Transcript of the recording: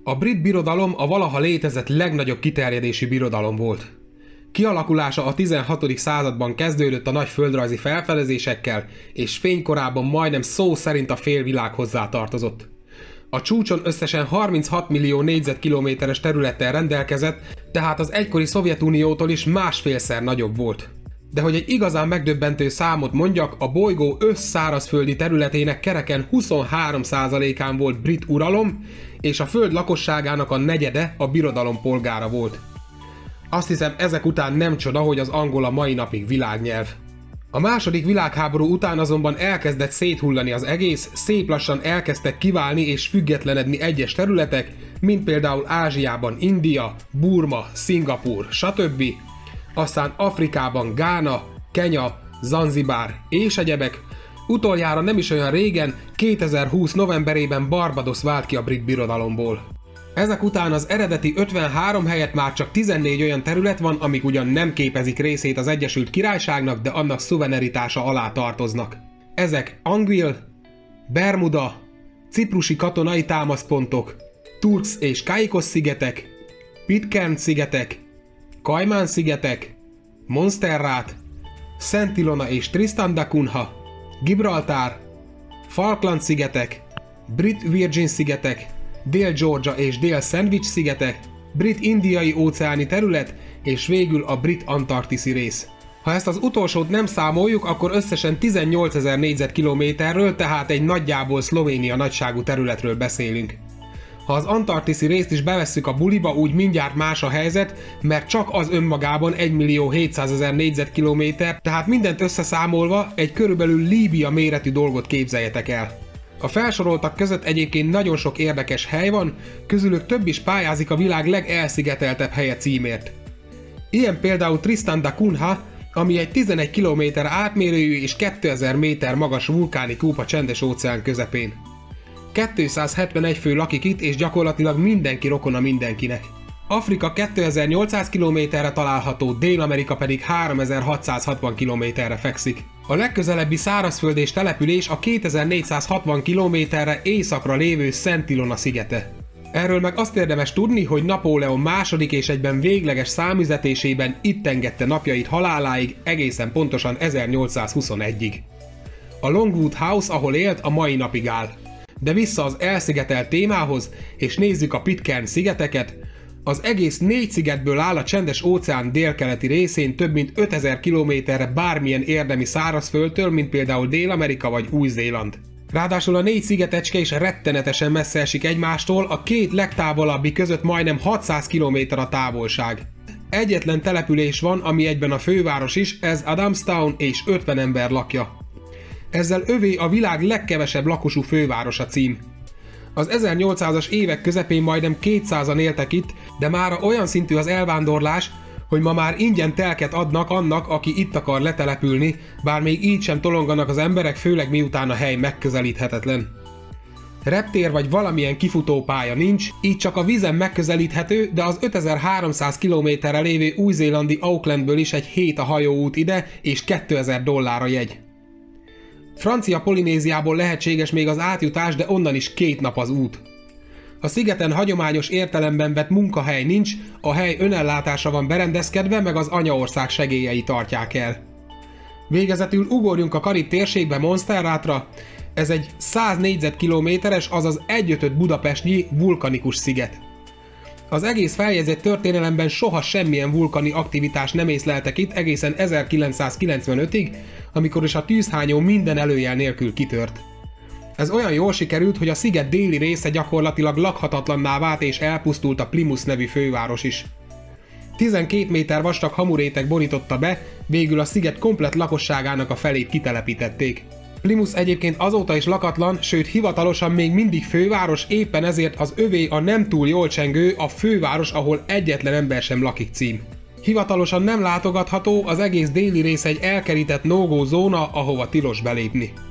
A brit birodalom a valaha létezett legnagyobb kiterjedésű birodalom volt. Kialakulása a 16. században kezdődött a nagy földrajzi felfedezésekkel, és fénykorában majdnem szó szerint a félvilág hozzá tartozott. A csúcson összesen 36 millió négyzetkilométeres területtel rendelkezett, tehát az egykori Szovjetuniótól is másfélszer nagyobb volt. De hogy egy igazán megdöbbentő számot mondjak, a bolygó összszárazföldi területének kereken 23%-án volt brit uralom, és a föld lakosságának a negyede a birodalom polgára volt. Azt hiszem, ezek után nem csoda, hogy az angol a mai napig világnyelv. A második világháború után azonban elkezdett széthullani az egész, szép lassan elkezdtek kiválni és függetlenedni egyes területek, mint például Ázsiában India, Burma, Szingapúr, stb. Aztán Afrikában Gána, Kenya, Zanzibár és egyebek. Utoljára nem is olyan régen, 2020 novemberében Barbados vált ki a brit birodalomból. Ezek után az eredeti 53 helyett már csak 14 olyan terület van, amik ugyan nem képezik részét az Egyesült Királyságnak, de annak szuverenitása alá tartoznak. Ezek Anguille, Bermuda, ciprusi katonai támaszpontok, Turks és Caicos szigetek, Pitcairn szigetek, Cayman szigetek, Montserrat, Szent Ilona és Tristan da Cunha, Gibraltar, Falkland szigetek, Brit Virgin szigetek, Dél-Georgia és Dél-Sandwich szigetek, brit-indiai óceáni terület, és végül a brit antarktiszi rész. Ha ezt az utolsót nem számoljuk, akkor összesen 18 000 négyzetkilométerről, tehát egy nagyjából Szlovénia nagyságú területről beszélünk. Ha az antarktiszi részt is bevesszük a buliba, úgy mindjárt más a helyzet, mert csak az önmagában 1 700 000 négyzetkilométer, tehát mindent összeszámolva egy körülbelül Líbia méretű dolgot képzeljetek el. A felsoroltak között egyébként nagyon sok érdekes hely van, közülük több is pályázik a világ legelszigeteltebb helye címért. Ilyen például Tristan da Cunha, ami egy 11 km átmérőjű és 2000 méter magas vulkáni kúp a Csendes óceán közepén. 271 fő lakik itt, és gyakorlatilag mindenki rokona mindenkinek. Afrika 2800 km-re található, Dél-Amerika pedig 3660 km-re fekszik. A legközelebbi szárazföld és település a 2460 km-re északra lévő Szent Ilona szigete. Erről meg azt érdemes tudni, hogy Napóleon második és egyben végleges számüzetésében itt engedte napjait haláláig, egészen pontosan 1821-ig. A Longwood House, ahol élt, a mai napig áll. De vissza az elszigetelt témához, és nézzük a Pitcairn szigeteket. Az egész 4 szigetből áll a Csendes óceán délkeleti részén több mint 5000 kilométerre bármilyen érdemi szárazföldtől, mint például Dél-Amerika vagy Új-Zéland. Ráadásul a 4 szigetecske is rettenetesen messze esik egymástól, a két legtávolabbi között majdnem 600 km a távolság. Egyetlen település van, ami egyben a főváros is, ez Adamstown, és 50 ember lakja. Ezzel övé a világ legkevesebb lakosú fővárosa cím. Az 1800-as évek közepén majdnem 200-an éltek itt, de mára olyan szintű az elvándorlás, hogy ma már ingyen telket adnak annak, aki itt akar letelepülni, bár még így sem tolonganak az emberek, főleg miután a hely megközelíthetetlen. Reptér vagy valamilyen kifutópálya nincs, így csak a vízen megközelíthető, de az 5300 km-re lévő új-zélandi Aucklandből is egy hét a hajóút ide, és $2000 a jegy. Francia Polinéziából lehetséges még az átjutás, de onnan is 2 nap az út. A szigeten hagyományos értelemben vett munkahely nincs, a hely önellátásra van berendezkedve, meg az anyaország segélyei tartják el. Végezetül ugorjunk a Karib térségbe, Montserratra. Ez egy 100 négyzetkilométeres, azaz 1/5 Budapestnyi vulkanikus sziget. Az egész feljegyzett történelemben soha semmilyen vulkani aktivitás nem észleltek itt egészen 1995-ig, amikor is a tűzhányó minden előjel nélkül kitört. Ez olyan jól sikerült, hogy a sziget déli része gyakorlatilag lakhatatlanná vált, és elpusztult a Plymouth nevű főváros is. 12 méter vastag hamuréteg borította be, végül a sziget komplett lakosságának a felét kitelepítették. Plymouth egyébként azóta is lakatlan, sőt hivatalosan még mindig főváros, éppen ezért az övé a nem túl jól csengő, a főváros, ahol egyetlen ember sem lakik cím. Hivatalosan nem látogatható, az egész déli rész egy elkerített no-go zóna, ahova tilos belépni.